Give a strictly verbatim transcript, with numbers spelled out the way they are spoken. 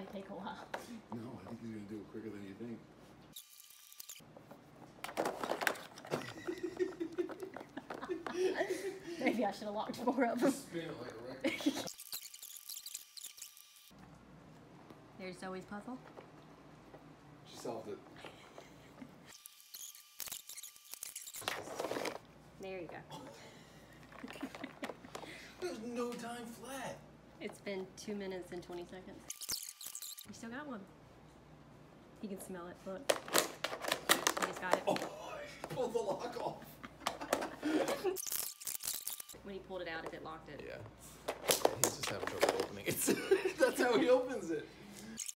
might take a while. No, I think he's gonna do it quicker than you think. Maybe I should have locked more of them. Spin it like a record. There's Zoe's puzzle. She solved it. There you go. There's no time flat. It's been two minutes and twenty seconds. We still got one. He can smell it. Look. He just got it. Oh, I pulled the lock off. When he pulled it out, if it locked it. Yeah. He's just having trouble opening it. That's how he opens it.